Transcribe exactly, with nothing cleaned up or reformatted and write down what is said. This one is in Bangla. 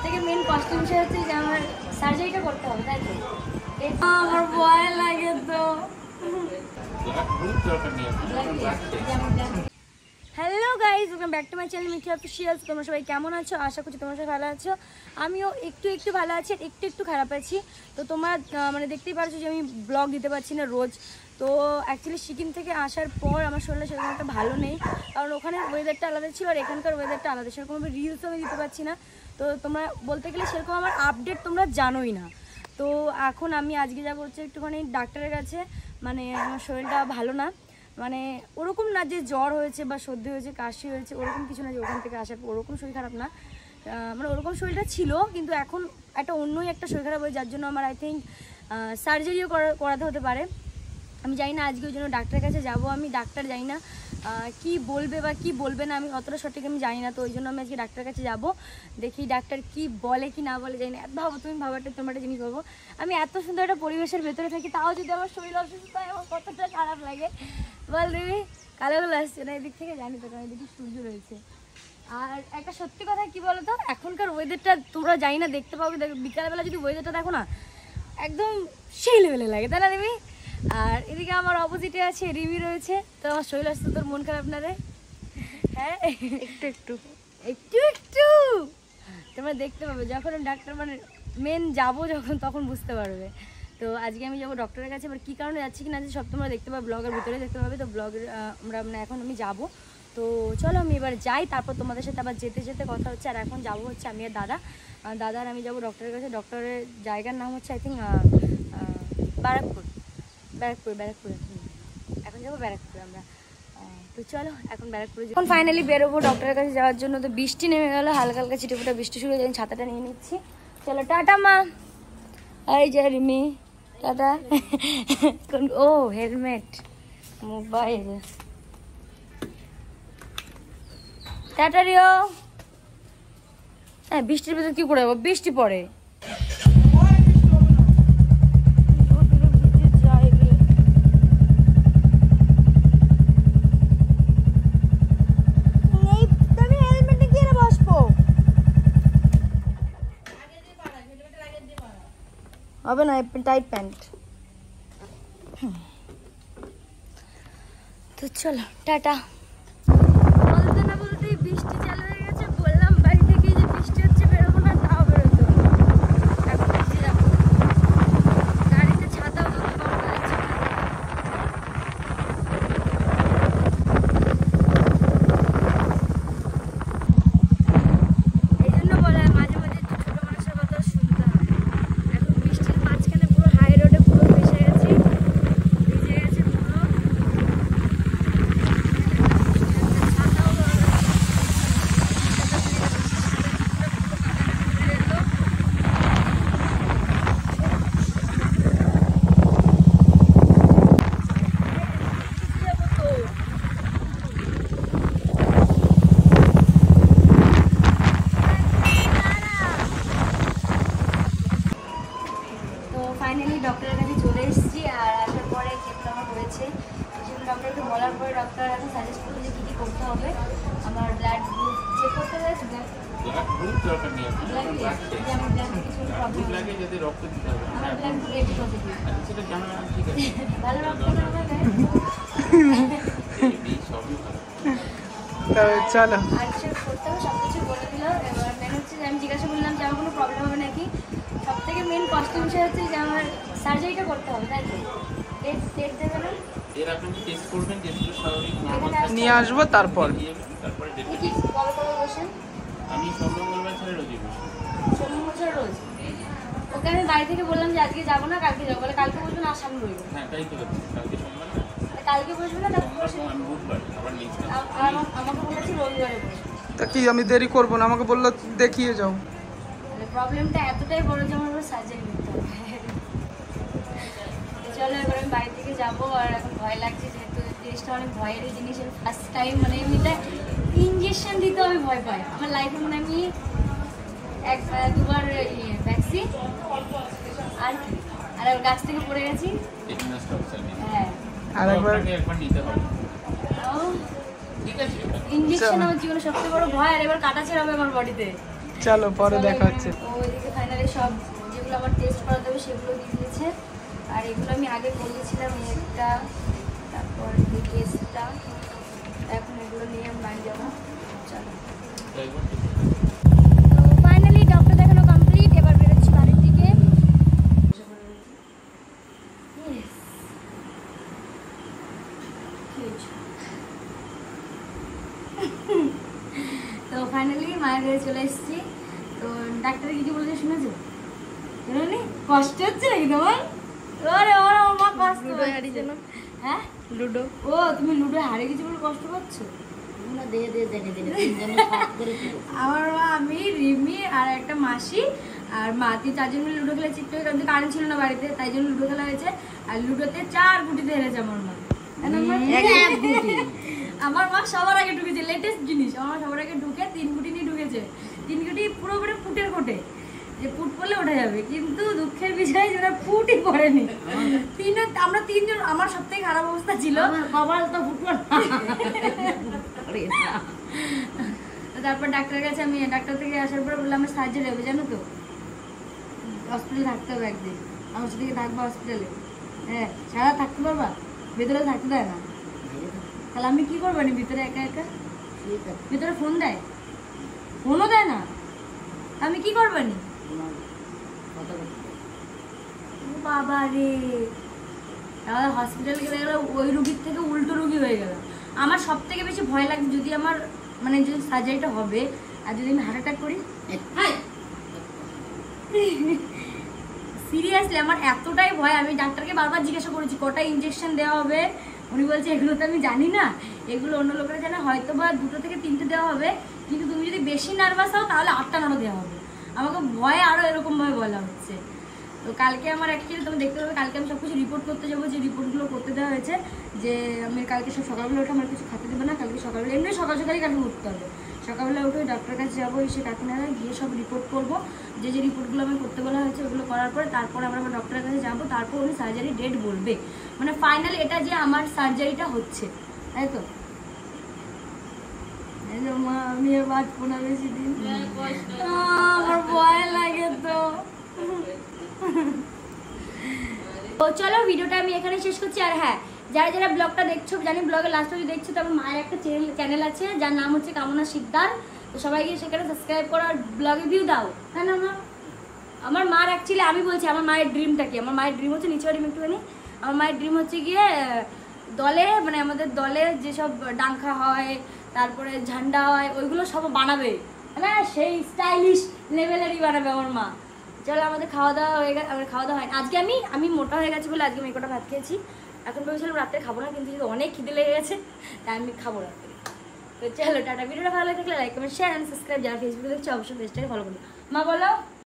থেকে মেন কষ্ট বিষয় হচ্ছে যে আমার সার্জারিটা করতে হবে, তাই তো? আমার ভয় লাগে তো। Hello guys, welcome back to my channel Mithi officials. তোমরা সবাই কেমন আছো? আশা করছি তোমরা সবাই ভালো আছো। আমিও একটু একটু ভালো আছি, একটু একটু খারাপ আছি। তো তোমরা মানে দেখতেই পারছো যে আমি ব্লগ দিতে পারছি না রোজ। তো অ্যাকচুয়ালি সিকিম থেকে আসার পর আমার শরীরটা সেরকম একটা ভালো নেই, কারণ ওখানে ওয়েদারটা আলাদা ছিল আর এখানকার ওয়েদারটা আলাদা। সেরকমভাবে রিলসও আমি দিতে পারছি না। তো তোমরা বলতে গেলে সেরকম আমার আপডেট তোমরা জানোই না। তো এখন আমি আজকে যাবো হচ্ছে একটুখানি ডাক্তারের কাছে। মানে আমার শরীরটা ভালো না, মানে ওরকম না যে জ্বর হয়েছে বা সর্দি হয়েছে, কাশি হয়েছে, ওরকম কিছু না যে ওখান থেকে আসার পর ওরকম শরীর খারাপ না। মানে ওরকম শরীরটা ছিল, কিন্তু এখন একটা অন্যই একটা শরীর খারাপ হয়ে, যার জন্য আমার আই থিঙ্ক সার্জারিও করাতে হতে পারে। আমি জানি না, আজকে ওই জন্য ডাক্তারের কাছে যাব। আমি ডাক্তার জানি না কি বলবে বা কি বলবে না, আমি অতটা সঠিক আমি জানি না। তো ওই জন্য আমি আজকে ডাক্তারের কাছে যাব, দেখি ডাক্তার কি বলে কি না বলে জানি না। ভাবো তুমি, ভাবো একটা তোমার একটা জিনিস বলবো, আমি এত সুন্দর একটা পরিবেশের ভেতরে থাকি, তাও যদি আমার শরীর অসুস্থ হয় আমার কতটা খারাপ লাগে বল দিবি। কালোগুলো আসছে না এদিক থেকে, জানি তো, কারণ এদিকে সূর্য রয়েছে। আর একটা সত্যি কথা কি বলো তো, এখনকার ওয়েদারটা তোমরা জানি না দেখতে পাবে, বিকালবেলা যদি ওয়েদারটা দেখো না একদম সেই লেভেলে লাগে, তাই না রিমি? আর এদিকে আমার অপোজিটে আছে রিমি রয়েছে। তো আমার শরীর আসছে, তোর মন খারাপ না রে? হ্যাঁ, একটু একটু একটু একটু তোমরা দেখতে পাবে যখন ডাক্তার মানে মেন যাবো যখন, তখন বুঝতে পারবে। তো আজকে আমি যাবো ডক্টরের কাছে। এবার কী কারণে যাচ্ছি কি না সব তোমরা দেখতে পাবে, ব্লগের ভিতরে দেখতে পাবে। তো ব্লগের আমরা মানে এখন আমি যাবো, তো চলো আমি এবার যাই, তারপর তোমাদের সাথে আবার যেতে যেতে কথা হচ্ছে। আর এখন যাবো হচ্ছে আমি আর দাদা দাদা আর আমি যাবো ডক্টরের কাছে। ডক্টরের জায়গার নাম হচ্ছে আই থিঙ্ক ব্যারাকপুর ব্যারাকপুর ব্যারাকপুর এখন যাবো ব্যারাকপুর আমরা। তো চলো এখন ব্যারাকপুরে এখন ফাইনালি বেরোবো ডক্টরের কাছে যাওয়ার জন্য। তো বৃষ্টি নেমে গেলো, হালকা হালকা ছিটেফোঁটা বৃষ্টি শুরু হয়ে যায়। ছাতাটা নিয়ে নিচ্ছি, চলো টাটা মা। এই যে রিমি টাটা। ও হেলমেট, মোবাইল, টাটা রিও। হ্যাঁ, বৃষ্টির ভেতর কি করে যাবো, বৃষ্টি পড়ে। হবে না, টাইট প্যান্ট। তো চলো টাটা। বলতে না বলতেই বৃষ্টি চালু হয়ে গেছে। বললাম বাড়ি থেকে যে বৃষ্টি হচ্ছে বেরোবো না, তাও বেরোতো। এখন বৃষ্টি যাবো, গাড়িতে ছাতাও ধরতে পারবো না। এই জন্য বলা হয় মাঝে মাঝে একটু ছোট মানুষের কথা শুনতে হয়। এখন বৃষ্টির মাঝখানে পুরো হাই রোডে পুরো ভেসে গেছি, ভিজে গেছে পুরো। ফাইনালি ডক্টরের কাছে চলে এসেছি। আর আসার পরে যেগুলো আমার হয়েছে সেগুলো ডক্টরকে বলার পরে ডক্টর এখন সাজেস্ট করলো যে কী কী করতে হবে। আমার ব্লাড গ্রুপ চেক করতে হয়েছে, ব্লাড গ্রুপ দরকার নেই, আমার ব্লাড কিছু প্রবলেম লাগে, যদি রক্ত দিতে হবে আমার ব্লাড গ্রুপ পজিটিভ। আচ্ছা, সেটা জানা ঠিক আছে, ভালো রক্ত হবে সবই ভালো। চলো আর সে করতে হবে, সব কিছু বলে দিল। এবার মেন হচ্ছে যে আমি জিজ্ঞাসা করলাম যে আমার কোনো প্রবলেম হবে নাকি। সব থেকে মেন কষ্ট বিষয় হচ্ছে যে আমার সার্জারিটা করতে হবে, তাই তো? টেস্ট টেস্ট দেবে না, এর আপনি টেস্ট করবেন, টেস্টগুলো স্বাভাবিক নিয়ে আসবো, তারপর তারপরে দেখে কি কবে কবে বসেন? আমি সোম মঙ্গলবার ছেড়ে রোজ বসি, সোম মঙ্গলবার রোজ। ওকে আমি বাড়ি থেকে বললাম যে আজকে যাবো না, কালকে যাবো। বলে কালকে বসবেন আর সামনে রইব। হ্যাঁ তাই তো হচ্ছে, কালকে সোমবার না, কালকে বসবে না, তারপর আমি বুধবার আবার নেক্সট আর আমাকে বলেছি রবিবারে বসবে। তা কি আমি দেরি করব না, আমাকে বললো দেখিয়ে যাও। প্রবলেমটা এতটাই বড় যে আমার সার্জারি করতে হবে। চলো এবার আমি বাড়ি থেকে যাবো। আর এখন ভয় লাগছে, যেহেতু জিনিসটা অনেক ভয়েরই জিনিস। ফার্স্ট টাইম মানে এমনিতে ইঞ্জেকশন দিতে আমি ভয় পাই আমার লাইফে। মানে আমি এক দুবার ভ্যাকসিন আর আর গাছ থেকে পড়ে গেছি। হ্যাঁ, আর একবার নিতে হবে। ঠিক আছে, ইঞ্জেকশন আমার জীবনে সবচেয়ে বড় ভয়। আর এবার কাটা ছেড়ে হবে আমার বডিতে। চলো পরে দেখা হচ্ছে। তো ওইদিকে ফাইনালি সব যেগুলো আমার টেস্ট করাতে হবে সেগুলো দিয়ে দিয়েছে। আর এগুলো আমি আগে বলেছিলাম একটা, তারপর এই টেস্টটা, এখন এগুলো নিয়ে আমি বাড়ি যাবো। চলো তো ফাইনালি ডক্টর দেখানো কমপ্লিট, এবার বেরোচ্ছি বাড়ির দিকে। তো ফাইনালি মায়ের কাছে চলে এসেছি। তো ডাক্তার কিছু বলেছে শুনেছো? শুনোনি? কষ্ট হচ্ছে নাকি তোমার? ওরে ওরে আমার মা কষ্ট হচ্ছে। হ্যাঁ লুডো, ও তুমি লুডো হারে গেছি বলে কষ্ট পাচ্ছ? আমার মা, আমি, রিমি আর একটা মাসি আর মা, তিন চারজন মিলে লুডো খেলেছি। একটু কারণ কারেন্ট ছিল না বাড়িতে, তাই জন্য লুডো খেলা হয়েছে। আর লুডোতে চার গুটিতে হেরেছে আমার মা। আমার মা সবার আগে ঢুকেছে, লেটেস্ট জিনিস, আমার মা সবার আগে ঢুকে তিন গুটি নিয়ে ঢুকেছে। তিন গুটি পুরোপুরি ফুটের কোটে, যে ফুট পড়লে ওঠা যাবে, কিন্তু দুঃখের বিষয় যেটা ফুটই পড়েনি। তিন আমরা তিনজন, আমার সব থেকে খারাপ অবস্থা ছিল। তারপর ডাক্তারের কাছে আমি, ডাক্তার থেকে আসার পর বললাম আমার সার্জারি হবে, জানো তো হসপিটালে থাকতে হবে একদিন, আমার সাথে থাকবো হসপিটালে। হ্যাঁ সারা থাকতে পারবা? ভেতরে থাকতে দেয় না, তাহলে আমি কি করবো নি ভিতরে একা একা? ভিতরে ফোন দেয়? ফোনও দেয় না, আমি কি করবো নি? বাবা রে, তাহলে হসপিটাল গেলে গেলে ওই রুগীর থেকে উল্টো রুগী হয়ে গেল। আমার সব থেকে বেশি ভয় লাগে যদি আমার মানে যদি সার্জারিটা হবে আর যদি আমি হার্ট অ্যাটাক করি। সিরিয়াসলি আমার এতটাই ভয়, আমি ডাক্তারকে বারবার জিজ্ঞাসা করেছি কটা ইঞ্জেকশন দেওয়া হবে। উনি বলছে এগুলো তো আমি জানি না, এগুলো অন্য লোকেরা জানে, হয়তো বা দুটো থেকে তিনটে দেওয়া হবে, কিন্তু তুমি যদি বেশি নার্ভাস হও তাহলে আটটা নটা দেওয়া হবে। আমাকে ভয়ে আরও এরকমভাবে বলা হচ্ছে। তো কালকে আমার অ্যাকচুয়ালি তুমি দেখতে পাবে, কালকে আমি সব কিছু রিপোর্ট করতে যাবো, যে রিপোর্টগুলো করতে দেওয়া হয়েছে। যে আমি কালকে সব সকালবেলা উঠে আমার কিছু খেতে দেবে না, কালকে সকালবেলা এমনি সকাল সকালই কালকে উঠতে হবে। সকালবেলা উঠে ডাক্তারের কাছে যাবো, এসে কাকিনাড়া গিয়ে সব রিপোর্ট করবো, যে যে রিপোর্টগুলো আমি করতে বলা হয়েছে ওগুলো করার পরে তারপরে আমরা আমার ডক্টরের কাছে যাবো। তারপর উনি সার্জারি ডেট বলবে, মানে ফাইনাল এটা যে আমার সার্জারিটা হচ্ছে, তাই তো? মা আমি আর বাঁচবো না বেশি দিন, আমার ভয় লাগে তো। তো চলো ভিডিওটা আমি এখানে শেষ করছি। আর হ্যাঁ, যারা যারা ব্লগটা দেখছো, জানি ব্লগের লাস্টে যদি দেখছো, তো আমার মায়ের একটা চ্যানেল আছে যার নাম হচ্ছে কামনা শিকদার। তো সবাই গিয়ে সেখানে সাবস্ক্রাইব করো আর ব্লগে ভিউ দাও। হ্যাঁ না মা? আমার মার অ্যাকচুয়ালি আমি বলছি আমার মায়ের ড্রিমটা কি। আমার মায়ের ড্রিম হচ্ছে, নিচে ড্রিম একটুখানি, আমার মায়ের ড্রিম হচ্ছে গিয়ে দলে, মানে আমাদের দলে যেসব ডাঙ্কা হয়, তারপরে ঝান্ডা হয়, ওইগুলো সব বানাবে, না সেই স্টাইলিশ লেভেলেরই বানাবে আমার মা। চলো আমাদের খাওয়া দাওয়া হয়ে গেছে, আমার খাওয়া দাওয়া হয় আজকে, আমি আমি মোটা হয়ে গেছি বলে আজকে আমি কটা ভাত খেয়েছি। এখন ভেবেছিলাম রাত্রে খাবো না, কিন্তু অনেক খিদে লেগে গেছে তাই আমি খাবো রাত্রে। তো চলো টাটা, ভিডিওটা ভালো লাগলে like comment share and subscribe. যারা ফেসবুকে দেখছো অবশ্যই পেজটাকে ফলো করো। মা বলো।